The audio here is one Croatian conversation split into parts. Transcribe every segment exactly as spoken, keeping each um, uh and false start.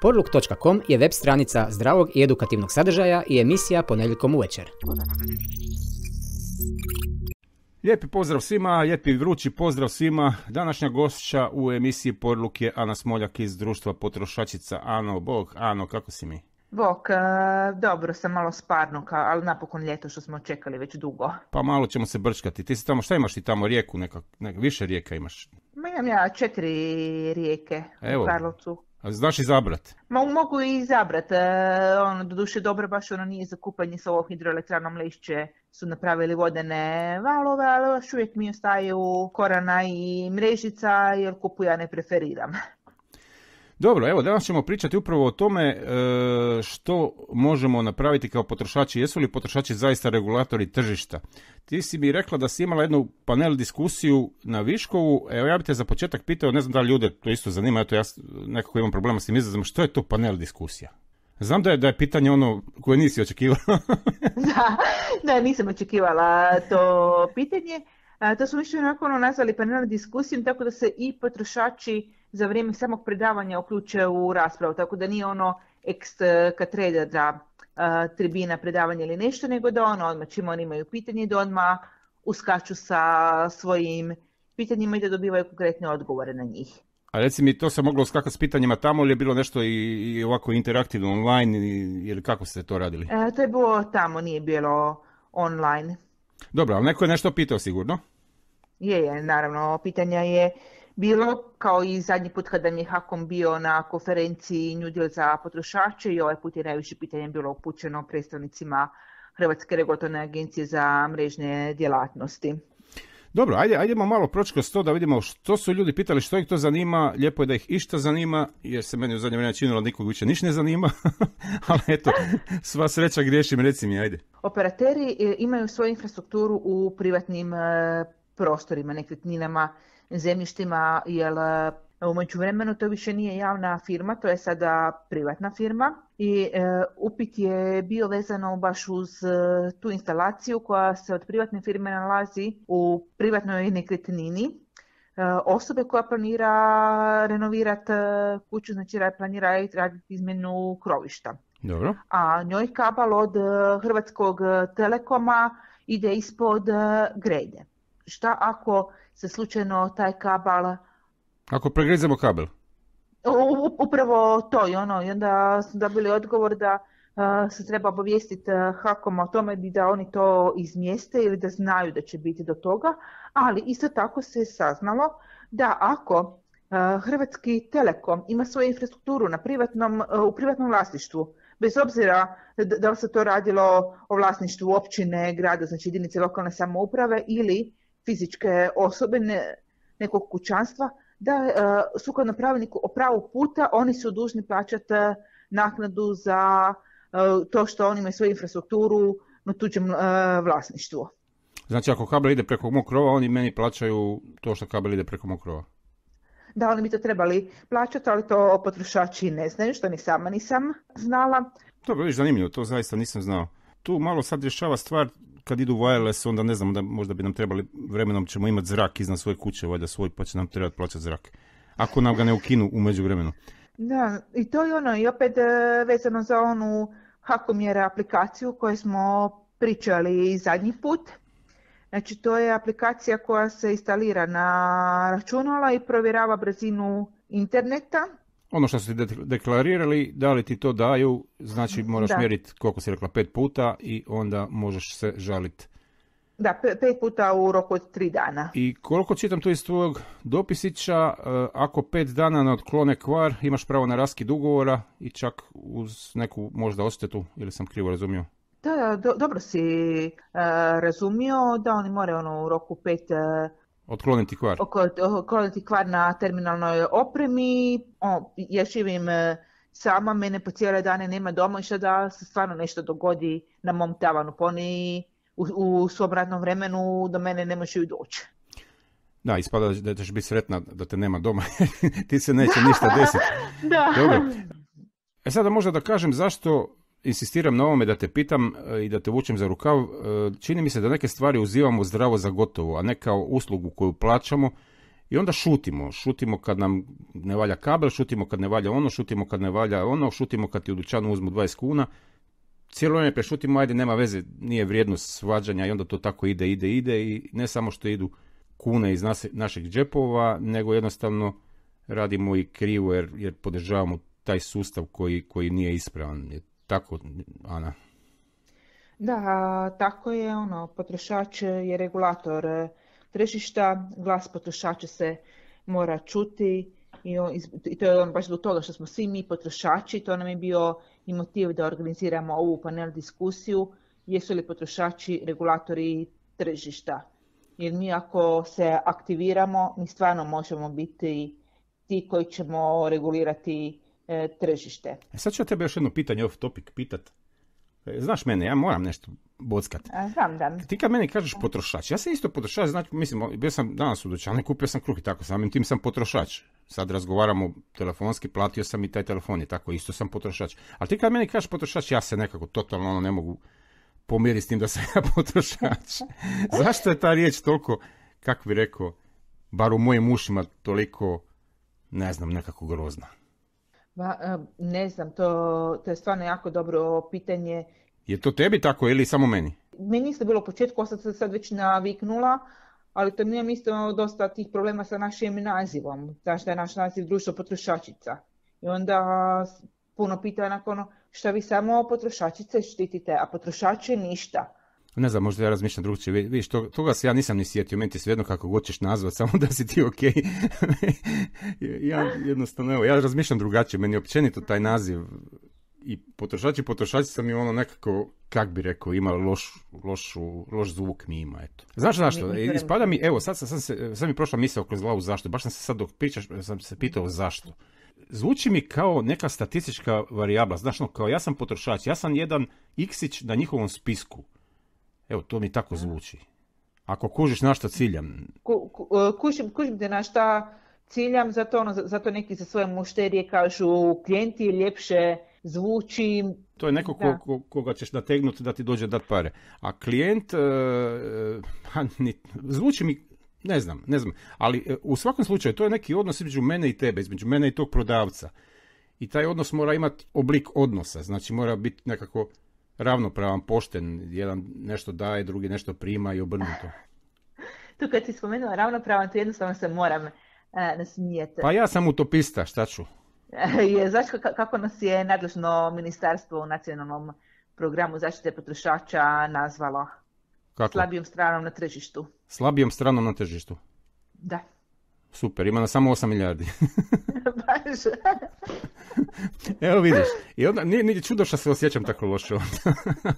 Porluk točka com je web stranica zdravog i edukativnog sadržaja i emisija ponedjeljkom uvečer. Lijepi pozdrav svima, lijepi vrući pozdrav svima. Današnja gošća u emisiji Porluk je Ana Smoljak iz društva potrošačica. Ano, bog, Ano, kako si mi? Bog, dobro sam malo sparnuka, ali napokon ljeto što smo čekali već dugo. Pa malo ćemo se brčkati. Ti si tamo, šta imaš ti tamo, rijeku, neka, neka više rijeka imaš? Ma imam ja četiri rijeke Evo. U Karlovcu. Znaš izabrat? Ma, mogu i izabrat, ono, doduše dobro, baš ono nije za kupanje s ovom hidroelektranom Lišće, su napravili vodene valove, ali još uvijek mi ostaju Korana i Mrežica, jer kupu ja ne preferiram. Dobro, evo danas ćemo pričati upravo o tome e, što možemo napraviti kao potrošači. Jesu li potrošači zaista regulatori tržišta? Ti si mi rekla da si imala jednu panel diskusiju na Viškovu. Evo ja bih te za početak pitao, ne znam da li ljude to isto zanima, eto ja nekako imam problema s tim izrazom, što je to panel diskusija? Znam da je, da je pitanje ono koje nisi očekivala. da, da, nisam očekivala to pitanje. A, to smo više onako ono nazvali panel diskusijom, tako da se i potrošači za vrijeme samog predavanja uključe u raspravu, tako da nije ono ex katedra tribina predavanja ili nešto, nego da ono odmah čim oni imaju pitanje, da odmah uskaču sa svojim pitanjima i da dobivaju konkretne odgovore na njih. A reci mi, to se moglo uskakati s pitanjima tamo ili je bilo nešto i, i ovako interaktivno online ili kako ste to radili? E, to je bilo tamo, nije bilo online. Dobro, ali neko je nešto pitao sigurno? Je, je, naravno, pitanja je bilo, kao i zadnji put kada mi je HAKOM bio na konferenciji New Deal za potrošače, i ovaj put je najviše pitanja bilo upućeno predstavnicima Hrvatske regulatorne agencije za mrežne djelatnosti. Dobro, ajde, ajdemo malo proći kroz to da vidimo što su ljudi pitali, što ih to zanima. Lijepo je da ih išta zanima, jer se meni u zadnje vrijeme činilo nikog više ništa ne zanima. Ali eto, sva sreća griješim, reci mi, ajde. Operateri imaju svoju infrastrukturu u privatnim prostorima, nekretninama, zemljištima, jer u međuvremenu to više nije javna firma, to je sada privatna firma i e, upit je bio vezano baš uz e, tu instalaciju koja se od privatne firme nalazi u privatnoj nekretnini. E, osobe koja planira renovirati kuću, znači planira raditi izmjenu krovišta. Dobro. A njoj kabel od Hrvatskog Telekoma ide ispod grede. Šta ako se slučajno taj kabel... Ako pregrizemo kabel? U, upravo to i ono, i onda smo dobili odgovor da uh, se treba obavijestiti uh, HAKOM o tome da oni to izmjeste ili da znaju da će biti do toga, ali isto tako se saznalo da ako uh, Hrvatski Telekom ima svoju infrastrukturu na privatnom, uh, u privatnom vlasništvu, bez obzira da, da li se to radilo o vlasništvu općine, grada, znači jedinice lokalne samouprave ili fizičke osobe ne, nekog kućanstva, da uh, sukladno pravilniku o pravu puta oni su dužni plaćati uh, naknadu za uh, to što oni imaju svoju infrastrukturu na tuđem uh, vlasništvu. Znači ako kabel ide preko mog krova, oni meni plaćaju to što kabel ide preko mog krova? Da, oni bi to trebali plaćati, ali to potrošači ne znaju, što ni sama nisam znala. Dobro, viš, zanimljivo, to zaista nisam znao. Tu malo sad rješava stvar, kad idu wireless, onda ne znam, da možda bi nam trebali, vremenom ćemo imati zrak iznad svoje kuće, valjda svoj, pa će nam trebati plaćati zrak. Ako nam ga ne ukinu u međuvremenu. Da, i to je ono, i opet vezano za onu HAKOM mjere aplikaciju koju smo pričali zadnji put. Znači, to je aplikacija koja se instalira na računala i provjerava brzinu interneta. Ono što su ti deklarirali, da li ti to daju, znači moraš da. mjeriti, koliko si rekla, pet puta i onda možeš se žaliti. Da, pet puta u roku od tri dana. I koliko čitam tu iz tvojeg dopisića, ako pet dana ne otklone kvar, imaš pravo na raskid ugovora i čak uz neku možda odštetu, ili sam krivo razumio? Da, do, dobro si uh, razumio da oni moraju ono, u roku pet... Uh, Otkloniti kvar. Otkloniti kvar na terminalnoj opremi. O, ja živim sama, mene po cijele dane nema doma i što da se stvarno nešto dogodi na mom tavanu. Pa oni u, u svom radnom vremenu do mene ne može doći. Da, ispada da ćeš biti sretna da te nema doma. Ti se neće ništa desiti. Da. Dobro. E sada možda da kažem zašto insistiram na ovome da te pitam i da te vučem za rukav. Čini mi se da neke stvari uzimamo zdravo za gotovo, a ne kao uslugu koju plaćamo I onda šutimo, šutimo kad nam ne valja kabel, šutimo kad ne valja ono, šutimo kad ne valja ono, šutimo kad ti u dućanu uzmu dvadeset kuna. Cijelo vrijeme prešutimo, ajde, nema veze, nije vrijednost svađanja i onda to tako ide, ide, ide i ne samo što idu kune iz nas, naših džepova, nego jednostavno radimo i krivo jer, jer podržavamo taj sustav koji, koji nije ispravan. Je tako, Ana? Da, tako je, ono, potrošač je regulator tržišta, glas potrošača se mora čuti i, on, i to je on baš zbog toga što smo svi mi potrošači, to nam je bio i motiv da organiziramo ovu panel diskusiju, jesu li potrošači regulatori tržišta. Jer mi ako se aktiviramo, mi stvarno možemo biti ti koji ćemo regulirati e, tržište. E sad ću ja tebe još jedno pitanje off topic pitat. Znaš mene, ja moram nešto bockat. Znam, da. Ti kad meni kažeš potrošač, ja sam isto potrošač, znači, mislim, bio sam danas u dućanu i kupio sam kruh i tako, samim tim sam potrošač. Sad razgovaramo telefonski, platio sam i taj telefon i tako, isto sam potrošač. Ali ti kad meni kažeš potrošač, ja se nekako totalno ono ne mogu pomiriti s tim da sam ja potrošač. Zašto je ta riječ toliko, kako bi rekao, bar u mojim ušima toliko, ne znam, nekako grozna? Ba, ne znam, to, to je stvarno jako dobro pitanje. Je to tebi tako ili samo meni? Meni isto bilo u početku, sad sam sad već naviknula, ali to mi je isto dosta tih problema sa našim nazivom. Zašto je naš naziv društvo potrošačica? I onda puno pita nakon šta vi samo potrošačice štitite, a potrošače ništa. Ne znam, možda ja razmišljam drugčije. Vidiš, to, toga se ja nisam ni sjetio, meni ti svejedno kako god ćeš nazvat, samo da si ti ok. Ja jednostavno, evo, ja razmišljam drugačije, meni općenito taj naziv i potrošači, potrošačica mi ono nekako, kak bi rekao, ima loš, lošu, loš zvuk mi ima, eto. Znaš zašto? Ispada mi, evo, sad, sam se, sad mi prošla misao kroz glavu zašto, baš sam se sad dok pričaš, sam se pitao zašto. Zvuči mi kao neka statistička varijabla, znaš, no, kao ja sam potrošač, ja sam jedan iksić na njihovom spisku. Evo, to mi tako zvuči. Ako kužiš na što ciljam. Ku, ku, kužim, kužim te na šta ciljam, zato, ono, zato neki za svoje mušterije kažu klijenti ljepše zvuči. To je neko ko, ko, koga ćeš nategnuti da ti dođe dat pare. A klijent, uh, zvuči mi, ne znam, ne znam. Ali uh, u svakom slučaju, to je neki odnos između mene i tebe, između mene i tog prodavca. I taj odnos mora imati oblik odnosa, znači mora biti nekako ravnopravan, pošten, jedan nešto daje, drugi nešto prima i obrnuto. Tu kad si spomenula ravnopravan, to jednostavno se moram uh, nasmijeti. Pa ja sam utopista, šta ću? Je, znaš kako nas je nadležno ministarstvo u nacionalnom programu zaštite potrošača nazvalo? Kako? Slabijom stranom na tržištu. Slabijom stranom na tržištu? Da. Super, ima na samo osam milijardi. Baš. Evo vidiš, i onda nije, nije čudo što se osjećam tako loše onda.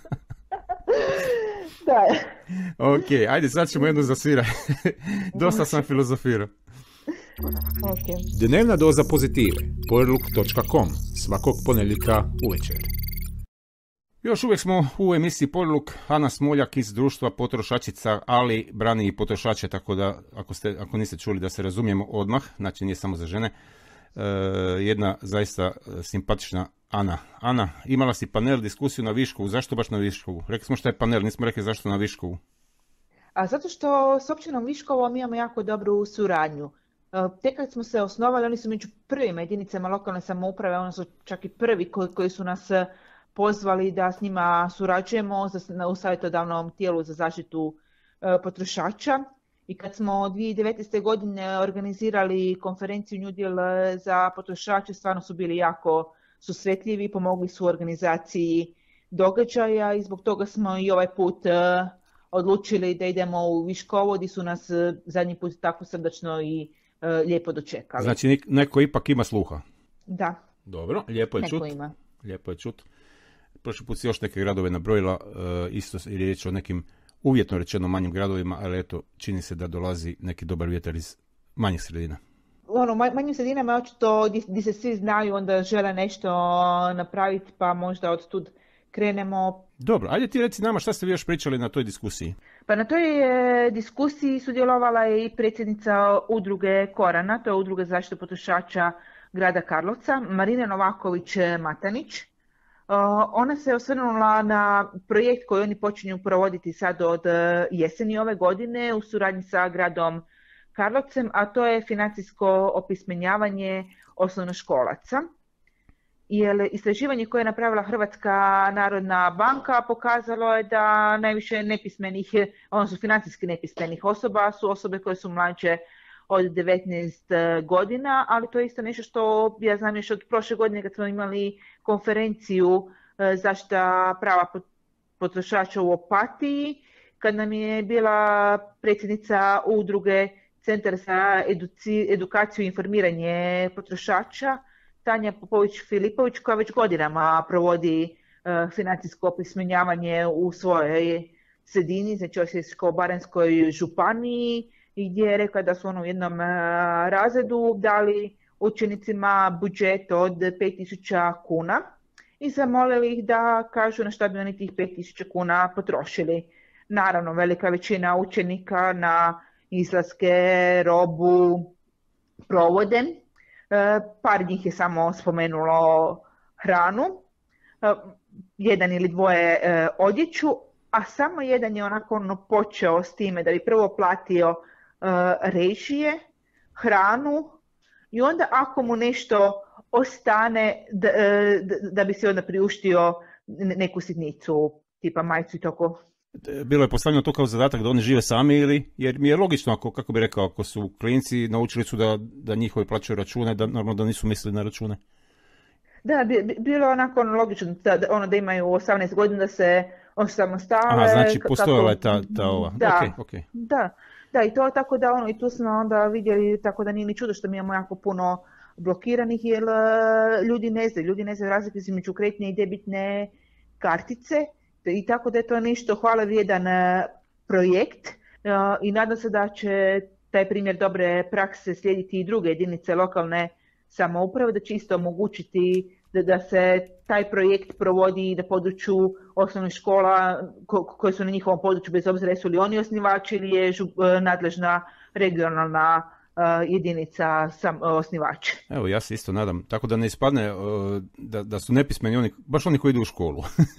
Da. Ok, ajde, sad ćemo jednu zasvirati. Dosta sam filozofirao. Okay. Dnevna doza pozitive. powerlook točka com. Svakog ponedjeljka uvečer. Još uvijek smo u emisiji Powerlook, Ana Smoljak iz društva potrošačica, ali brani i potrošače, tako da ako, ste, ako niste čuli da se razumijemo odmah, znači nije samo za žene, e, jedna zaista simpatična Ana. Ana, imala si panel, diskusiju na Viškovu, zašto baš na Viškovu? Rekli smo što je panel, nismo rekli zašto na Viškovu. A zato što s općinom Viškovom imamo jako dobru suradnju. Tek kad smo se osnovali, oni su među prvim jedinicama lokalne samouprave, oni su čak i prvi koji, koji su nas pozvali da s njima surađujemo u savjetodavnom tijelu za zaštitu potrošača. I kad smo dvije tisuće devetnaeste. godine organizirali konferenciju New Deal za potrošače, stvarno su bili jako susretljivi, pomogli su u organizaciji događaja i zbog toga smo i ovaj put odlučili da idemo u Viškovo, gdje su nas zadnji put tako srdačno i lijepo dočekali. Znači neko ipak ima sluha. Da. Dobro, lijepo je neko čut. Ima. Lijepo je čut. Prošli put si još neke gradove nabrojila, isto je riječ o nekim uvjetno rečeno manjim gradovima, ali eto, čini se da dolazi neki dobar vjetar iz manjih sredina. Ono, manjim sredinama očito gdje se svi znaju, onda žele nešto napraviti, pa možda od tud krenemo. Dobro, ajde ti reci nama šta ste vi još pričali na toj diskusiji. Pa na toj diskusiji sudjelovala je i predsjednica udruge Korana, to je udruga zaštite potrošača grada Karlovca, Marina Novaković-Matanić. Ona se osvrnula na projekt koji oni počinju provoditi sad od jeseni ove godine u suradnji sa gradom Karlovcem, a to je financijsko opismenjavanje osnovnoškolaca. Jer istraživanje koje je napravila Hrvatska narodna banka pokazalo je da najviše nepismenih, odnosno financijski nepismenih osoba su osobe koje su mlađe od devetnaest godina, ali to je isto nešto što ja znam još od prošle godine kad smo imali konferenciju zaštita prava potrošača u Opatiji, kad nam je bila predsjednica udruge Centar za educi, edukaciju i informiranje potrošača, Tanja Popović-Filipović, koja već godinama provodi uh, financijsko opismenjavanje u svojoj sredini, znači Osječko-baranjskoj županiji, i gdje je rekla da su ono u jednom uh, razredu dali učenicima budžet od pet tisuća kuna i zamolili ih da kažu na šta bi oni tih pet tisuća kuna potrošili. Naravno, velika većina učenika na izlaske, robu, provode. Par njih je samo spomenulo hranu, jedan ili dvoje odjeću, a samo jedan je onako ono počeo s time da bi prvo platio režije, hranu i onda ako mu nešto ostane da, da bi se onda priuštio neku sitnicu, tipa majicu i toko. Bilo je postavljeno to kao zadatak da oni žive sami ili, jer mi je logično, ako, kako bi rekao, ako su klinci, naučili su da, da njihovi plaćaju račune, da normalno da nisu mislili na račune. Da, bi, bilo je onako logično da, da, ono da imaju osamnaest godina da se osamostale. Aha, znači postojala je ta, ta ova. Da, okay, okay. da, da, i to tako da ono, i tu smo onda vidjeli, tako da nije ni čudo što mi imamo jako puno blokiranih, jer uh, ljudi ne znaju, ljudi ne znaju razlike između kreditne i debitne kartice. I tako da je to nešto hvale vrijedan projekt i nadam se da će taj primjer dobre prakse slijediti i druge jedinice lokalne samouprave, da će isto omogućiti da, da se taj projekt provodi na području osnovnih škola ko, koje su na njihovom području, bez obzira jesu li oni osnivači ili je žu, nadležna regionalna uh, jedinica sam osnivač. Evo, ja se isto nadam, tako da ne ispadne uh, da, da su nepismeni oni, baš oni koji idu u školu.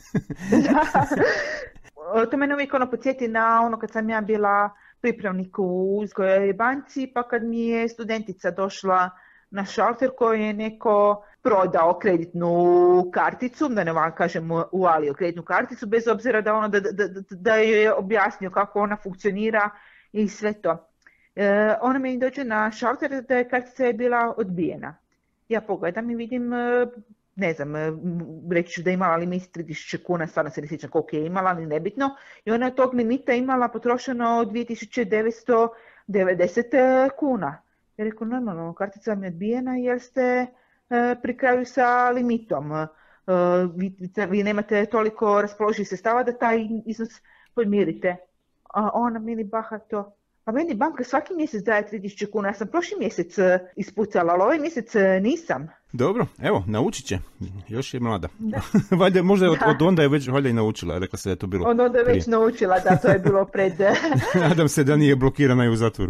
Da. To mene uvijek ono podsjeti na ono kad sam ja bila pripravnik u Uzgojoj banci, pa kad mi je studentica došla na šalter koji je neko prodao kreditnu karticu, da ne vam kažem uvalio kreditnu karticu, bez obzira da, ono, da, da, da, da je objasnio kako ona funkcionira i sve to. E, ona mi dođe na šalter da je kartica je bila odbijena. Ja pogledam i vidim, ne znam, reći ću da je imala limit tri tisuće kuna, stvarno se ne sjećam koliko je imala, ali nebitno. I ona od tog limita imala potrošeno dvije tisuće devetsto devedeset kuna. Ja rekao, normalno, kartica vam je odbijena jer ste e, pri kraju sa limitom. E, vi, vi nemate toliko raspoloživih sredstava da taj iznos podmirite. A ona meni bahato, a meni banka svaki mjesec daje tri tisuće kuna, ja sam prošli mjesec ispucala, ali ovaj mjesec nisam. Dobro, evo, naučit će, još je mlada. Valjda, možda je od, od onda je već valjda i naučila, rekla se da je to bilo od onda je već prije. Naučila, da, to je bilo pred... Nadam se da nije blokirana i u zatvoru.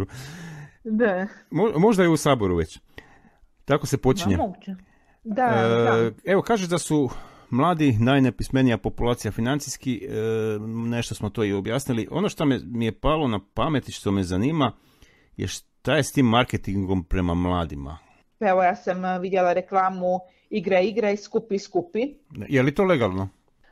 Da. Mo, možda je u Saboru već. Tako se počinje. Da, da, e, da. Evo, kažeš da su mladi najnepismenija populacija financijski, e, nešto smo to i objasnili. Ono što me, mi je palo na pamet i što me zanima je šta je s tim marketingom prema mladima. Evo, ja sam vidjela reklamu igra, igra i skupi, skupi. Je li to legalno?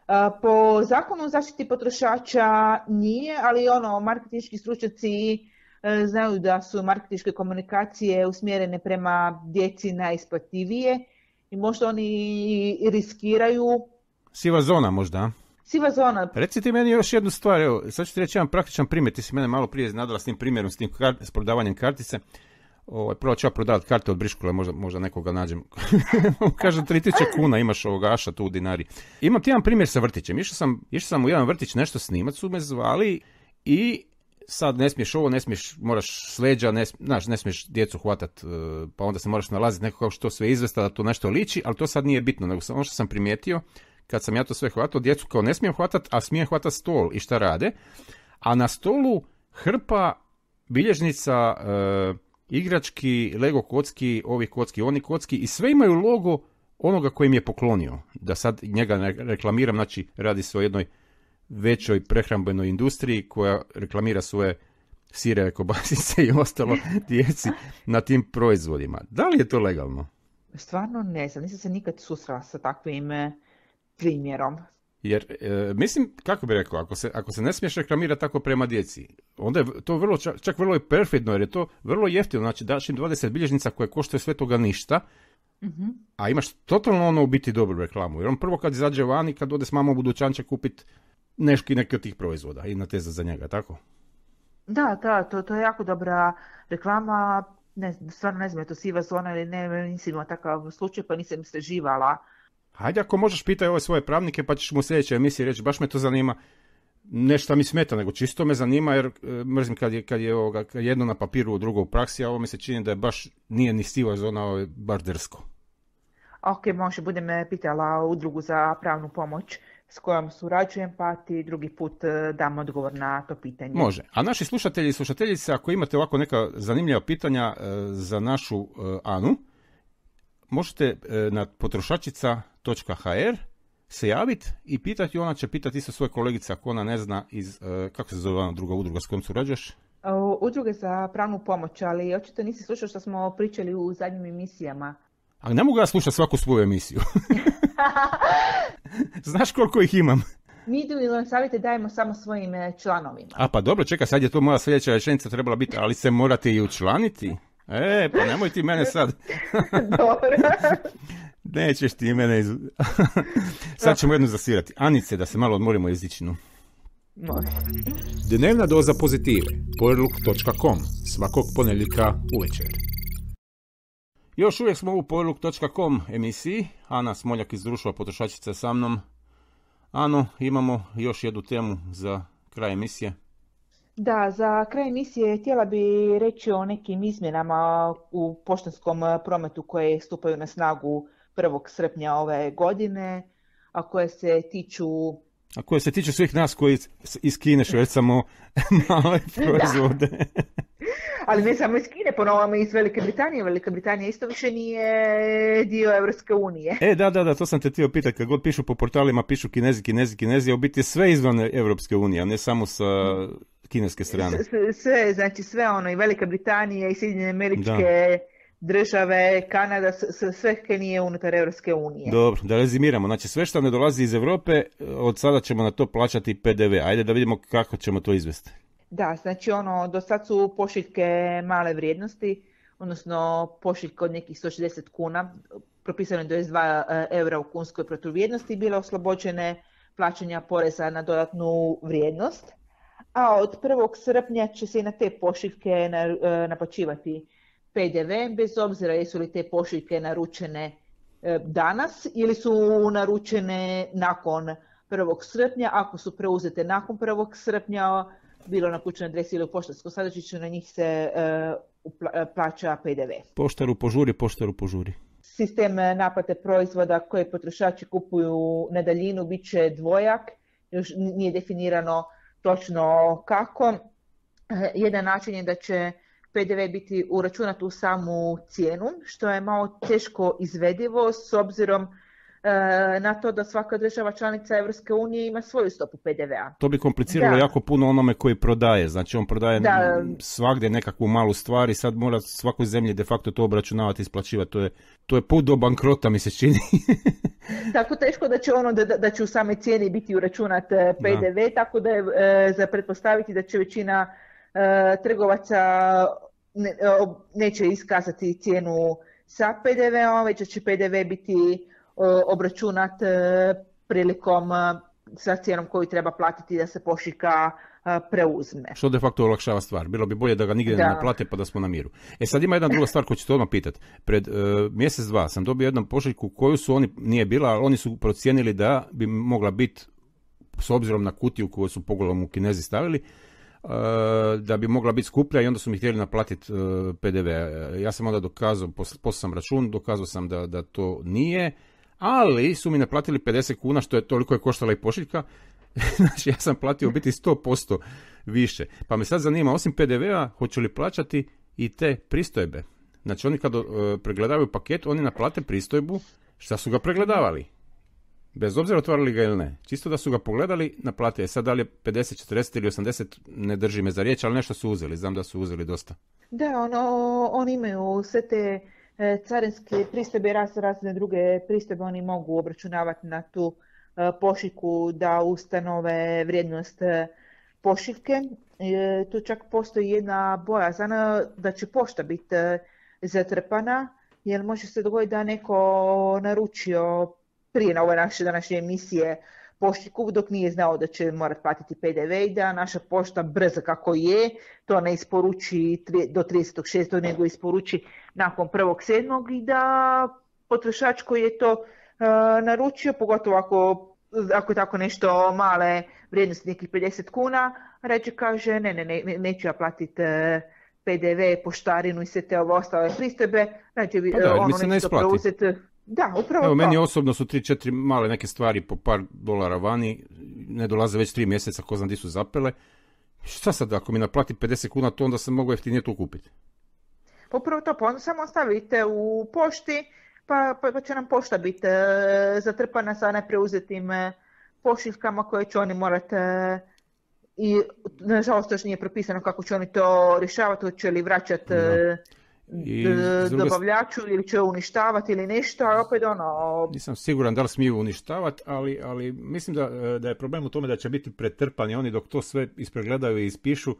Po zakonu o zaštiti potrošača nije, ali ono, marketinški stručnjaci znaju da su marketinške komunikacije usmjerene prema djeci najisplativije i možda oni riskiraju... Siva zona možda? Siva zona. Reci ti meni još jednu stvar, evo, sad ću ti reći jedan praktičan primjer, ti si mene malo prije iznadala s tim primjerom, s tim kar- s prodavanjem kartice. Ovaj, prvo ću ja prodavati karte od Briškule, možda, možda nekoga nađem. Kažem, tri tisuće kuna imaš ovoga aša tu u dinari. Imam ti jedan primjer sa vrtićem. Išao sam, išao sam u jedan vrtić nešto snimat, su me zvali i sad ne smiješ ovo, ne smiješ, moraš s leđa, ne, znaš, ne smiješ djecu hvatat, pa onda se moraš nalaziti neko kako što sve izvesta da to nešto liči, ali to sad nije bitno, nego ono što sam primijetio, kad sam ja to sve hvatao, djecu kao ne smijem hvatat, a smijem hvatat stol i šta rade, a na stolu hrpa bilježnica, e, igrački, Lego kocki, ovi kocki, oni kocki i sve imaju logo onoga koji mi je poklonio, da sad njega ne reklamiram, znači radi se o jednoj većoj prehrambenoj industriji koja reklamira svoje sireve, kobasice i ostalo djeci na tim proizvodima. Da li je to legalno? Stvarno ne znam, nisam se nikad susrela sa takvim e, primjerom. Jer, e, mislim, kako bi rekao, ako se, ako se ne smiješ reklamirati tako prema djeci, onda je to vrlo, čak, čak vrlo je perfidno, jer je to vrlo jeftino, znači daš im dvadeset bilježnica koje koštaju sve toga ništa, mm-hmm. a imaš totalno ono u biti dobru reklamu, jer on prvo kad izađe van i kad ode s mamom u dućan će kupiti neški neki od tih proizvoda i nateza za njega, tako? Da, da, to, to je jako dobra reklama, ne, stvarno ne znam, je to siva zona ili ne, nisam imala takav slučaj pa nisam istraživala. Hajde ako možeš pitaj ove svoje pravnike pa ćeš mu u sljedećoj emisiji reći baš me to zanima, nešto mi smeta, nego čisto me zanima jer e, mrzim kad je, kad je ovoga, kad jedno na papiru, drugo u praksi, a ovo mi se čini da je baš, nije ni siva zona, ovo je baš drsko. Ok, može, budem pitala udrugu za pravnu pomoć s kojom surađujem, pa ti drugi put dam odgovor na to pitanje. Može. A naši slušatelji i slušateljice, ako imate ovako neka zanimljiva pitanja e, za našu e, Anu, možete e, na potrošačica točka ha er se javiti i pitati, ona će pitati isto svoje kolegice ako ona ne zna iz, e, kako se zove ona druga udruga s kojom surađuješ? Udruge za pravnu pomoć, ali očito nisi slušao što smo pričali u zadnjim emisijama. Ali ne mogu ja slušati svaku svoju emisiju. Znaš koliko ih imam? Mi individualne savjete dajemo samo svojim članovima. A pa dobro, čekaj, sad je to moja sljedeća rečenica trebala biti, ali se morate i učlaniti. E, pa nemoj ti mene sad. Dobro. Nećeš ti mene iz... Sad ćemo jednu zasvirati. Anice, da se malo odmorimo jezičnu. Može. Dnevna doza pozitive. powerlook točka com. Svakog ponedjeljka uvečer. Još uvijek smo u powerlook točka com emisiji. Ana Smoljak iz društva Potrošačica sa mnom. Ano, imamo još jednu temu za kraj emisije. Da, za kraj emisije htjela bi reći o nekim izmjenama u poštanskom prometu koje stupaju na snagu prvog srpnja ove godine, a koje se tiču... A koje se tiču svih nas koji iz Kine švercamo male proizvode. Ali ne samo iz Kine, ponovno iz Velike Britanije. Velika Britanija isto više nije dio Evropske unije. E, da, da, da, to sam te htio pitati. Kad god pišu po portalima, pišu Kinezi, Kinezi, Kinezi, a u biti je sve izvan Evropske unije, a ne samo sa kineske strane. Sve, sve znači sve ono, i Velika Britanija, i Sjedinjene Američke države, Kanada, sve što nije unutar Evropske unije. Dobro, da rezimiramo. Znači, sve što ne dolazi iz Europe, od sada ćemo na to plaćati pe de ve. Ajde da vidimo kako ćemo to izvesti. Da, znači ono, do sad su pošiljke male vrijednosti, odnosno pošiljke od nekih sto šezdeset kuna, propisano je dvadeset dva eura u kunskoj protuvrijednosti, bile oslobođene plaćanja poreza na dodatnu vrijednost, a od prvog srpnja će se i na te pošiljke naplaćivati pe de ve, bez obzira jesu li te pošiljke naručene danas ili su naručene nakon prvog srpnja. Ako su preuzete nakon prvog srpnja, bilo na kućnoj adresi ili u poštarskom sadržaju, na njih se uh, plaća pe de ve. Poštaru požuri, poštaru požuri. Sistem naplate proizvoda koje potrošači kupuju na daljinu bit će dvojak, još nije definirano točno kako. Uh, jedan način je da će pe de ve biti uračunat u samu cijenu, što je malo teško izvedivo s obzirom na to da svaka država članica Evropske unije ima svoju stopu pe de vea. To bi kompliciralo da. jako puno onome koji prodaje. Znači on prodaje da. svagdje nekakvu malu stvar i sad mora svakoj zemlji de facto to obračunavati i isplaćivati. To je, to je put do bankrota, mi se čini. Tako teško da će ono da, da će u samoj cijeni biti uračunat pe de ve, da. tako da je e, za pretpostaviti da će većina e, trgovaca ne, e, neće iskazati cijenu sa pe de veom, već će pe de ve biti obračunat prilikom sa cijenom koju treba platiti da se pošiljka preuzme. Što de facto olakšava stvar. Bilo bi bolje da ga nigdje da. ne naplate pa da smo na miru. E sad ima jedna druga stvar koju ću te odmah pitati. Pred uh, mjesec dva sam dobio jednu pošiljku koju su oni, nije bila, ali oni su procijenili da bi mogla biti, s obzirom na kutiju koju su pogledom u Kinezi stavili, uh, da bi mogla biti skuplja i onda su mi htjeli naplatiti uh, pe de ve. Ja sam onda dokazao, poslao sam račun, dokazao sam da, da to nije, ali su mi naplatili pedeset kuna, što je toliko je koštala i pošiljka. Znači ja sam platio u biti sto posto više. Pa me sad zanima, osim pe de vea, hoću li plaćati i te pristojbe? Znači oni kad uh, pregledavaju paket, oni naplate pristojbu šta su ga pregledavali. Bez obzira otvarali ga ili ne. Čisto da su ga pogledali, naplatili. Sad da li je pedeset, četrdeset ili osamdeset, ne drži me za riječ, ali nešto su uzeli. Znam da su uzeli dosta. Da, ono, oni imaju sve te e, carinske pristojbe i razne, razne druge pristojbe. Oni mogu obračunavati na tu e, pošiljku da ustanove vrijednost e, pošiljke. E, tu čak postoji jedna bojazan da će pošta biti e, zatrpana, jer može se dogoditi da neko naručio prije na ove naše današnje emisije pošiljku dok nije znao da će morati platiti P D V i da naša pošta brza kako je, to ne isporuči do tridesetog šestog nego isporuči nakon prvog sedmog i da potrošač koji je to uh, naručio, pogotovo ako, ako je tako nešto male vrijednosti, nekih pedeset kuna, reče kaže ne, ne, ne, neću ja platiti uh, P D V, poštarinu i sve te ove ostale pristojbe, znači pa da, ono mi se ne neće to preuzeti. Da, upravo Evo, to. meni osobno su tri četiri male neke stvari po par dolara vani, ne dolaze već tri mjeseca, ko znam di su zapele. Šta sad, ako mi naplati pedeset kuna, to onda sam mogu jeftinije to kupiti. Upravo to, pa onda samo stavite u pošti, pa, pa, pa će nam pošta biti e, zatrpana sa nepreuzetim e, pošiljkama koje će oni morati e, i nažalost još nije propisano kako će oni to rješavati, hoće li vraćati e, I d- druge... dobavljaču ili će uništavati ili nešto, a opet ono... Nisam siguran da li smiju uništavati, ali, ali mislim da, da je problem u tome da će biti pretrpani oni dok to sve ispregledaju i ispišu.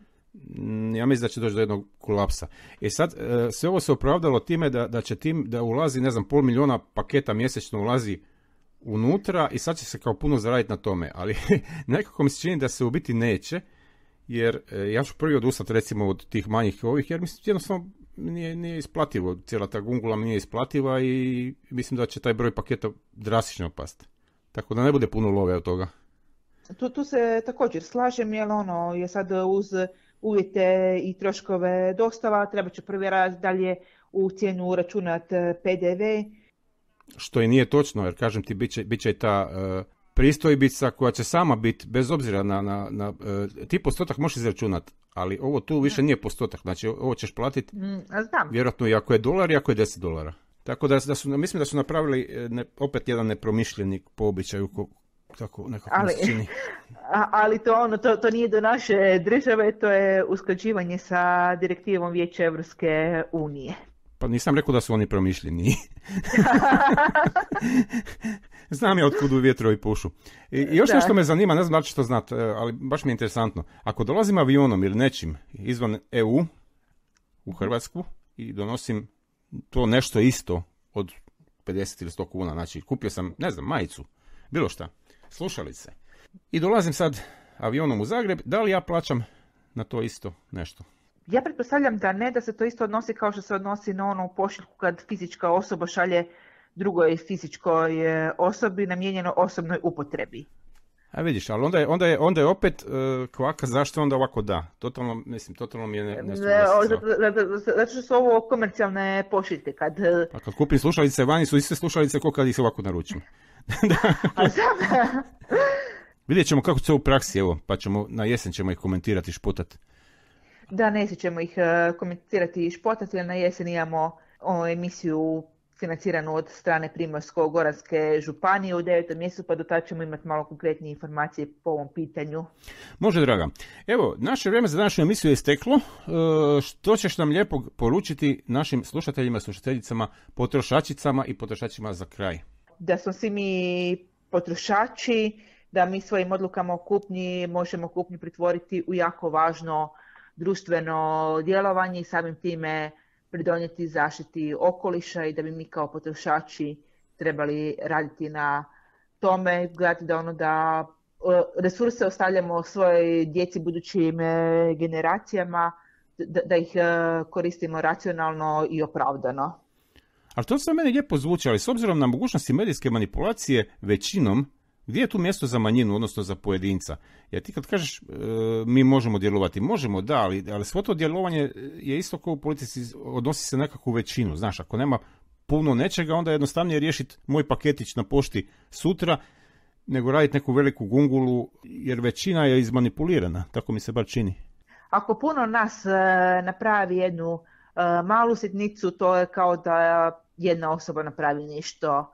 Mm. Ja mislim da će doći do jednog kolapsa. E sad, sve ovo se opravdalo time da, da će tim, da ulazi, ne znam, pol milijuna paketa mjesečno ulazi unutra i sad će se kao puno zaraditi na tome, ali nekako mi se čini da se u biti neće, jer ja ću prvi odustati recimo od tih manjih ovih, jer mislim jednostavno Nije, nije isplativo, cijela ta gungula mi nije isplativa i mislim da će taj broj paketa drastično pasti. Tako da ne bude puno love od toga. Tu, tu se također slažem, jer ono je sad uz uvjete i troškove dostava, treba će provjerati da li je u cijenu uračunat P D V. Što i nije točno, jer kažem ti, bit će, bit će i ta uh, pristojbica koja će sama biti, bez obzira na, na, na uh, ti postotak možeš izračunati, ali ovo tu više nije postotak, znači ovo ćeš platiti mm, znam. Vjerojatno i ako je dolar i ako je deset dolara. Tako da, da su, mislim da su napravili ne, opet jedan nepromišljeni po običaju, ko, tako nekako ali, se čini. A, ali to, ono, to, to nije do naše države, to je usklađivanje sa direktivom Vijeća Evropske unije. Pa nisam rekao da su oni promišljeni. Znam ja otkud u vjetrovi pušu. I, i još da. Nešto me zanima, ne znam da li ćeš to znati, ali baš mi je interesantno. Ako dolazim avionom ili nečim izvan E U u Hrvatsku i donosim to nešto isto od pedeset ili sto kuna, znači kupio sam, ne znam, majicu, bilo šta, slušalice. I dolazim sad avionom u Zagreb, da li ja plaćam na to isto nešto? Ja pretpostavljam da ne, da se to isto odnosi kao što se odnosi na onu pošiljku kad fizička osoba šalje drugoj fizičkoj osobi namijenjeno osobnoj upotrebi. A vidiš, ali onda je, onda je, onda je opet uh, kvaka, zašto onda ovako da? Totalno, mislim, totalno mi je ne, ne Zato što su ovo komercijalne pošiljke. Kad... A kad kupim slušalice, vani su iste slušalice kao kad ih se ovako naručim. A znam. Vidjet ćemo kako će u praksi, evo, pa ćemo, na jesen ćemo ih komentirati i špotati. Da, ne ćemo ih uh, komentirati i špotati, jer na jesen imamo o, emisiju financiranu od strane Primorsko-goranske županije u devetom mjesecu, pa do tada ćemo imati malo konkretnije informacije po ovom pitanju. Može, draga. Evo, naše vrijeme za današnju emisiju je isteklo. E, što ćeš nam lijepo poručiti našim slušateljima, slušateljicama, potrošačicama i potrošačima za kraj? Da smo svi mi potrošači, da mi svojim odlukama o kupnji možemo kupnju pretvoriti u jako važno društveno djelovanje i samim time pridonijeti zaštiti okoliša i da bi mi kao potrošači trebali raditi na tome, gledati da ono da resurse ostavljamo svojoj djeci, budućim generacijama, da, da ih koristimo racionalno i opravdano. Ali to sve meni lijepo zvuči, ali s obzirom na mogućnosti medijske manipulacije većinom, gdje je tu mjesto za manjinu, odnosno za pojedinca? Jer ti kad kažeš e, mi možemo djelovati, možemo da, ali, ali svo to djelovanje je isto kao u politici, odnosi se nekakvu većinu. Znaš, ako nema puno nečega, onda je jednostavnije riješiti moj paketić na pošti sutra, nego raditi neku veliku gungulu, jer većina je izmanipulirana, tako mi se bar čini. Ako puno nas e, napravi jednu e, malu sitnicu, to je kao da jedna osoba napravi nešto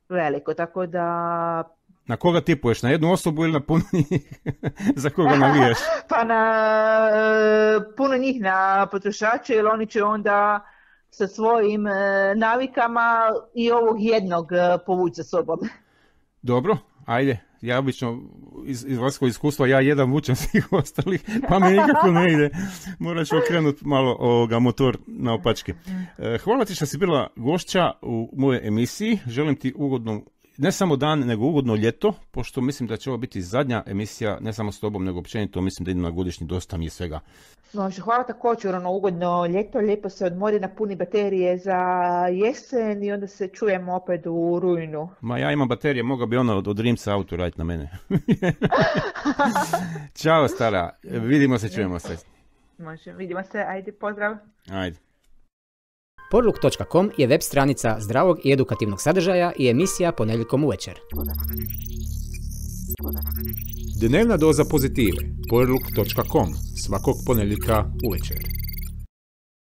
veliko, tako da... Na koga tipuješ? Na jednu osobu ili na puno njih? Za koga navijaš? Pa na e, puno njih, na potrošače, jer oni će onda sa svojim e, navikama i ovog jednog e, povući za sobom. Dobro, ajde. Ja obično iz, iz vlastkog iskustva ja jedan vučem svih ostalih, pa mi nikako ne ide. Morat ću okrenuti malo ovoga motor na opačke. E, hvala ti što si bila gošća u mojoj emisiji. Želim ti ugodno, ne samo dan, nego ugodno ljeto, pošto mislim da će ovo biti zadnja emisija, ne samo s tobom, nego općenito, mislim da idem na godišnji, dosta mi je svega. Može, hvala također, ono ugodno ljeto, lijepo se odmori, napuni baterije za jesen i onda se čujemo opet u rujnu. Ma ja imam baterije, mogao bi ono od, od Rimca auto raditi na mene. Ćao stara, vidimo se, čujemo se. Može, vidimo se, ajde, pozdrav. Ajde. Porluk točka com je web stranica zdravog i edukativnog sadržaja i emisija ponedjeljkom uvečer. Dnevna doza pozitive. Porluk točka com svakog ponedjeljka uvečer.